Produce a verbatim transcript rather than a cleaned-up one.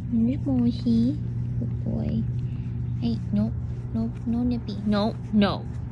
Miss Moshi. Good boy. Hey, no, no, no, Nippy. No, no.